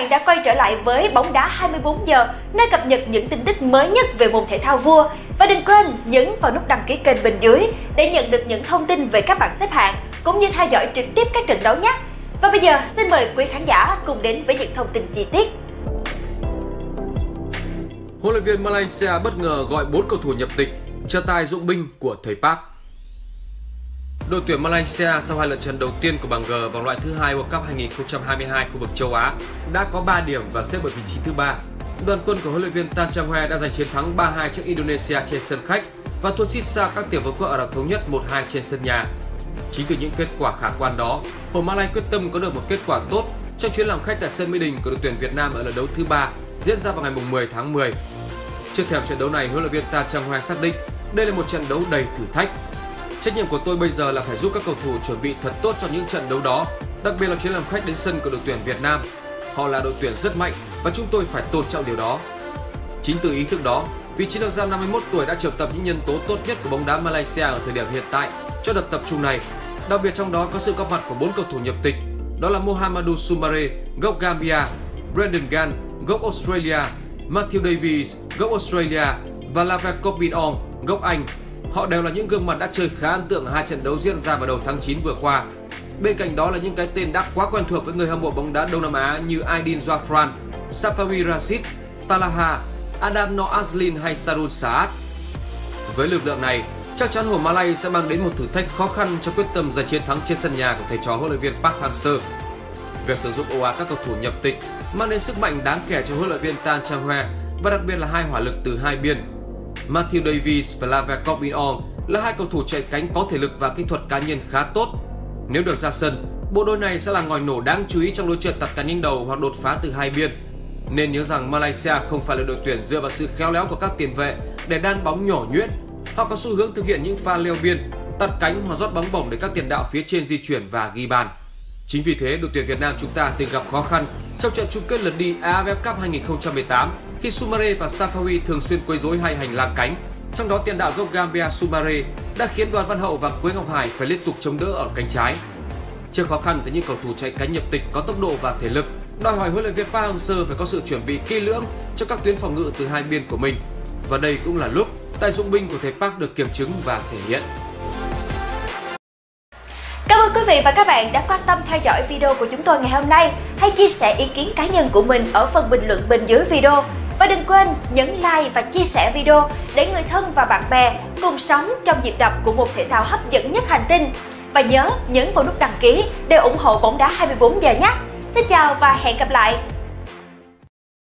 bạn đã quay trở lại với Bóng đá 24 giờ, nơi cập nhật những tin tức mới nhất về môn thể thao vua. Và đừng quên nhấn vào nút đăng ký kênh bên dưới để nhận được những thông tin về các bảng xếp hạng cũng như theo dõi trực tiếp các trận đấu nhé. Và bây giờ xin mời quý khán giả cùng đến với những thông tin chi tiết. Huấn luyện viên Malaysia bất ngờ gọi 4 cầu thủ nhập tịch, cho tài dụng binh của thầy Park. Đội tuyển Malaysia sau 2 lượt trận đầu tiên của bảng G vòng loại thứ 2 World Cup 2022 khu vực châu Á đã có 3 điểm và xếp ở vị trí thứ 3. Đoàn quân của huấn luyện viên Tan Chang Hoe đã giành chiến thắng 3-2 trước Indonesia trên sân khách và thua xít xa các tiểu vương quốc Ả Rập Thống Nhất 1-2 trên sân nhà. Chính từ những kết quả khả quan đó, Hồng Malay quyết tâm có được một kết quả tốt trong chuyến làm khách tại sân Mỹ Đình của đội tuyển Việt Nam ở lượt đấu thứ 3 diễn ra vào ngày 10 tháng 10. Trước thềm trận đấu này, huấn luyện viên Tan Chang Hoe xác định đây là một trận đấu đầy thử thách. Trách nhiệm của tôi bây giờ là phải giúp các cầu thủ chuẩn bị thật tốt cho những trận đấu đó, đặc biệt là chuyến làm khách đến sân của đội tuyển Việt Nam. Họ là đội tuyển rất mạnh và chúng tôi phải tôn trọng điều đó. Chính từ ý thức đó, vị trí đội giam 51 tuổi đã triệu tập những nhân tố tốt nhất của bóng đá Malaysia ở thời điểm hiện tại cho đợt tập trung này. Đặc biệt trong đó có sự góp mặt của 4 cầu thủ nhập tịch, đó là Mohamadu Sumare, gốc Gambia, Brendan Gan, gốc Australia, Matthew Davies, gốc Australia và Lavelle Corbin-Ong, gốc Anh. Họ đều là những gương mặt đã chơi khá ấn tượng ở 2 trận đấu diễn ra vào đầu tháng 9 vừa qua. Bên cạnh đó là những cái tên đã quá quen thuộc với người hâm mộ bóng đá Đông Nam Á như Aidin Zafran, Safawi Rashid, Talaha, Adam Noor Azlin hay Sarul Saad. Với lực lượng này, chắc chắn Hồng Malay sẽ mang đến một thử thách khó khăn cho quyết tâm giành chiến thắng trên sân nhà của thầy trò huấn luyện viên Park Hang-seo. Việc sử dụng ồ ạt các cầu thủ nhập tịch mang đến sức mạnh đáng kể cho huấn luyện viên Tan Chang Hoe và đặc biệt là hai hỏa lực từ hai biên. Matthew Davies và Lavelle Corbin-Ong là hai cầu thủ chạy cánh có thể lực và kỹ thuật cá nhân khá tốt. Nếu được ra sân, bộ đôi này sẽ là ngòi nổ đáng chú ý trong lối chơi tập cánh nhanh đầu hoặc đột phá từ hai biên. Nên nhớ rằng Malaysia không phải là đội tuyển dựa vào sự khéo léo của các tiền vệ để đan bóng nhỏ nhuyễn. Họ có xu hướng thực hiện những pha leo biên, tạt cánh hoặc rót bóng bổng để các tiền đạo phía trên di chuyển và ghi bàn. Chính vì thế, đội tuyển Việt Nam chúng ta từng gặp khó khăn trong trận chung kết lượt đi AFF Cup 2018 khi Sumare và Safawi thường xuyên quấy rối hai hành lang cánh. Trong đó, tiền đạo gốc Gambia Sumare đã khiến Đoàn Văn Hậu và Quế Ngọc Hải phải liên tục chống đỡ ở cánh trái. Trước khó khăn từ những cầu thủ chạy cánh nhập tịch có tốc độ và thể lực, đòi hỏi huấn luyện viên Park Hang-seo phải có sự chuẩn bị kỹ lưỡng cho các tuyến phòng ngự từ hai biên của mình. Và đây cũng là lúc tài dụng binh của thầy Park được kiểm chứng và thể hiện. Cảm ơn quý vị và các bạn đã quan tâm theo dõi video của chúng tôi ngày hôm nay. Hãy chia sẻ ý kiến cá nhân của mình ở phần bình luận bên dưới video. Và đừng quên nhấn like và chia sẻ video để người thân và bạn bè cùng sống trong nhịp đập của một thể thao hấp dẫn nhất hành tinh. Và nhớ nhấn vào nút đăng ký để ủng hộ Bóng đá 24 giờ nhé. Xin chào và hẹn gặp lại!